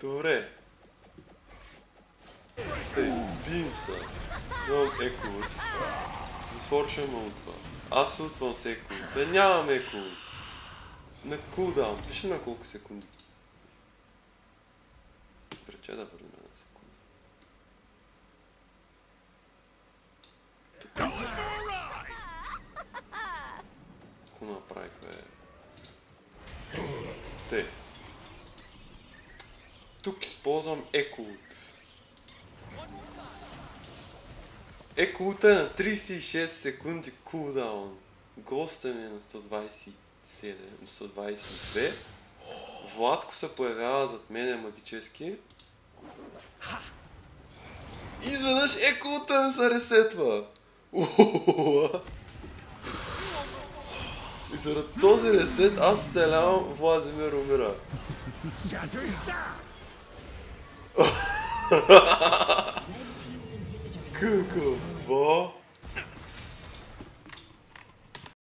Добре. Тъй, бием се. Имам еколут. Не свършваме от това. Аз утвам с еколут. Нямам еколут. На кулдаун. Пиши на колко секунди. Прече да бъде на секунди. Какво направих, бе? Тъй. Тук използвам еколут. Еколута е на 36 секунди кулдаун. Госта ми е на 127, на 122. Владко се появява зад мене магически. Изведнъж еколута ми се ресетва. И заради този ресет аз оцелявам, Владимир умира. Какво?